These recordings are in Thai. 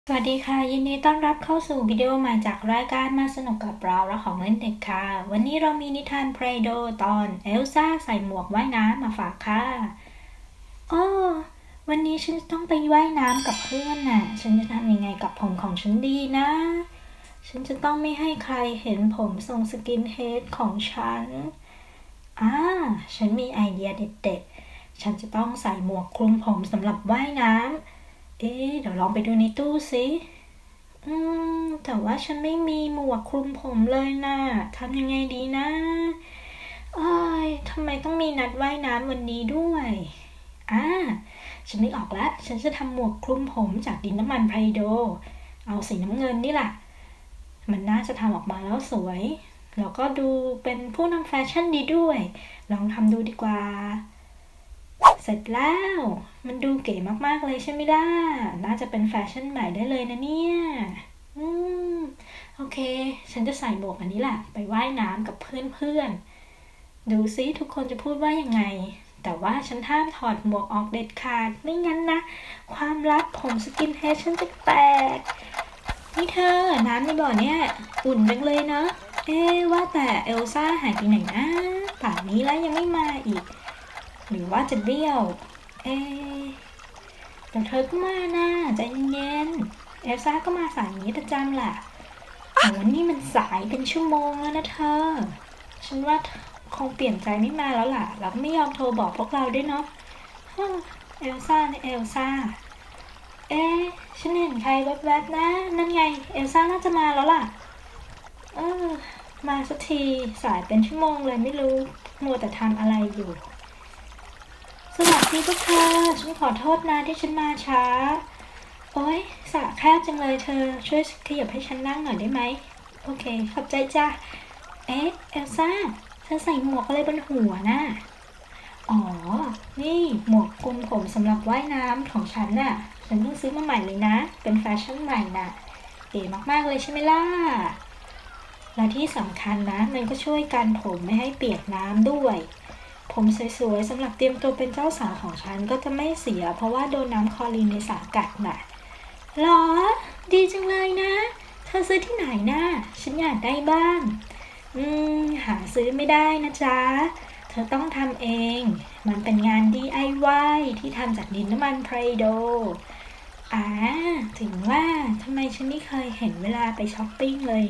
สวัสดีค่ะยินดีต้อนรับเข้าสู่วิดีโอใหม่จากรายการมาสนุกกับเราและของเล่นเด็กค่ะวันนี้เรามีนิทานเพลโดตอนเอลซ่าใส่หมวกว่ายน้ำมาฝากค่ะอ้อวันนี้ฉันต้องไปว่ายน้ำกับเพื่อนน่ะฉันจะทำยังไงกับผมของฉันดีนะฉันจะต้องไม่ให้ใครเห็นผมทรงสกินเฮดของฉันฉันมีไอเดียเด็ดๆฉันจะต้องใส่หมวกคลุมผมสำหรับว่ายน้ำเดี๋ยวลองไปดูในตู้สิแต่ว่าฉันไม่มีหมวกคลุมผมเลยนะทำยังไงดีนะทำไมต้องมีนัดว่ายน้ำวันนี้ด้วยฉันนึกออกแล้วฉันจะทำหมวกคลุมผมจากดินน้ำมันไพรโดเอาสีน้ำเงินนี่แหละมันน่าจะทำออกมาแล้วสวยแล้วก็ดูเป็นผู้นำแฟชั่นดีด้วยลองทำดูดีกว่าเสร็จแล้วมันดูเก๋มากๆเลยใช่ไหมล่ะน่าจะเป็นแฟชั่นใหม่ได้เลยนะเนี่ยโอเคฉันจะใส่หมวกอันนี้แหละไปว่ายน้ำกับเพื่อนๆดูซิทุกคนจะพูดว่ายังไงแต่ว่าฉันห้ามถอดหมวกออกเด็ดขาดไม่งั้นนะความลับผมสกินเฮดฉันจะแตกนี่เธอน้ำในบ่อเนี่ยอุ่นจังเลยเนาะว่าแต่เอลซ่าหายไปไหนนะป่านนี้แล้วยังไม่มาอีกหรือว่าจะเบี้ยวแต่เธอก็มานะใจเย็นๆเอลซ่าก็มาสายอย่างนี้ประจำแหละแต่วันนี้มันสายเป็นชั่วโมงแล้วนะเธอฉันว่าคงเปลี่ยนใจไม่มาแล้วล่ะแล้วไม่ยอมโทรบอกพวกเราด้วยเนาะเอลซ่าเนี่ยเอลซ่าฉันเห็นใครแวบๆนะนั่นไงเอลซ่าน่าจะมาแล้วล่ะมาสักทีสายเป็นชั่วโมงเลยไม่รู้มัวแต่ทำอะไรอยู่สวัสดีพวกเธอฉันขอโทษนะที่ฉันมาช้าโอ๊ยสระแคบจังเลยเธอช่วยขยับให้ฉันนั่งหน่อยได้ไหมโอเคขอบใจจ้ะเอลซ่าเธอใส่หมวกอะไรบนหัวน่ะนี่หมวกคลุมผมสำหรับว่ายน้ำของฉันน่ะฉันเพิ่งซื้อมาใหม่เลยนะเป็นแฟชั่นใหม่น่ะเก๋มากๆเลยใช่ไหมล่ะและที่สำคัญนะมันก็ช่วยกันผมไม่ให้เปียกน้ำด้วยผมสวยๆสำหรับเตรียมตัวเป็นเจ้าสาวของฉันก็จะไม่เสียเพราะว่าโดนน้ำคลอรีนในสระกัดน่ะหรอดีจังเลยนะเธอซื้อที่ไหนน่ะฉันอยากได้บ้างหาซื้อไม่ได้นะจ๊ะเธอต้องทำเองมันเป็นงาน DIY ที่ทำจากดินน้ำมันไพรโดถึงว่าทำไมฉันไม่เคยเห็นเวลาไปช้อปปิ้งเลย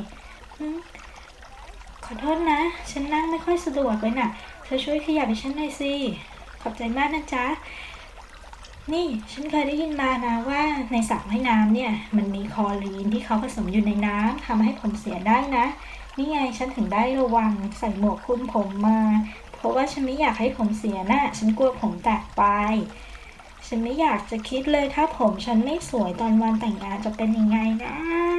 ขอโทษนะฉันนั่งไม่ค่อยสะดวกเลยน่ะเธอช่วยขยับให้ฉันหน่อยสิขอบใจมากนะจ๊ะนี่ฉันเคยได้ยินมานะว่าในสระว่ายน้ำเนี่ยมันมีคลอรีนที่เขาผสมอยู่ในน้ำทำให้ผมเสียได้นะนี่ไงฉันถึงได้ระวังใส่หมวกคลุมผมมาเพราะว่าฉันไม่อยากให้ผมเสียน่ะฉันกลัวผมแตกไปฉันไม่อยากจะคิดเลยถ้าผมฉันไม่สวยตอนวันแต่งงานจะเป็นยังไงนะ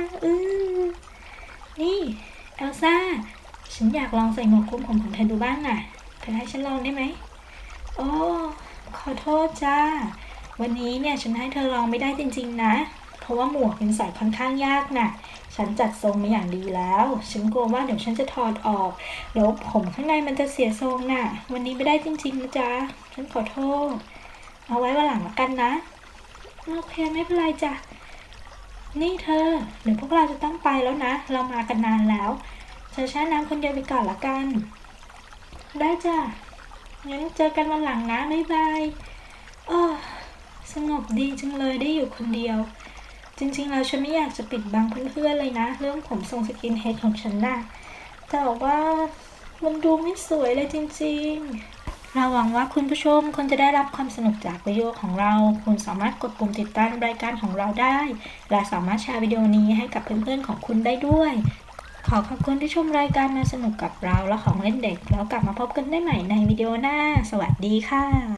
นี่เอลซ่าฉันอยากลองใส่หมวกคลุมผมของเธอดูบ้างน่ะเธอให้ฉันลองได้ไหมขอโทษจ้าวันนี้เนี่ยฉันให้เธอลองไม่ได้จริงๆนะเพราะว่าหมวกมันใส่ค่อนข้างยากน่ะฉันจัดทรงมาอย่างดีแล้วฉันกลัวว่าเดี๋ยวฉันจะถอดออกแล้วผมข้างในมันจะเสียทรงน่ะวันนี้ไม่ได้จริงๆนะจ๊ะฉันขอโทษเอาไว้วันหลังละกันนะโอเคไม่เป็นไรจ้ะนี่เธอเดี๋ยวพวกเราจะต้องไปแล้วนะเรามากันนานแล้วเธอแช่น้ำคนเดียวไปก่อนละกันได้จ้ะงั้นเจอกันวันหลังนะบ๊ายบายสงบดีจังเลยได้อยู่คนเดียวจริงๆแล้วฉันไม่อยากจะปิดบังเพื่อนๆเลยนะเรื่องผมทรงสกินเฮดของฉันน่ะแต่ว่ามันดูไม่สวยเลยจริงๆเราหวังว่าคุณผู้ชมคงจะได้รับความสนุกจากวิดีโอของเราคุณสามารถกดปุ่มติดตามรายการของเราได้และสามารถแชร์วิดีโอนี้ให้กับเพื่อนๆของคุณได้ด้วยขอขอบคุณที่ชมรายการมาสนุกกับเราและของเล่นเด็กแล้วกลับมาพบกันได้ใหม่ในวิดีโอหน้าสวัสดีค่ะ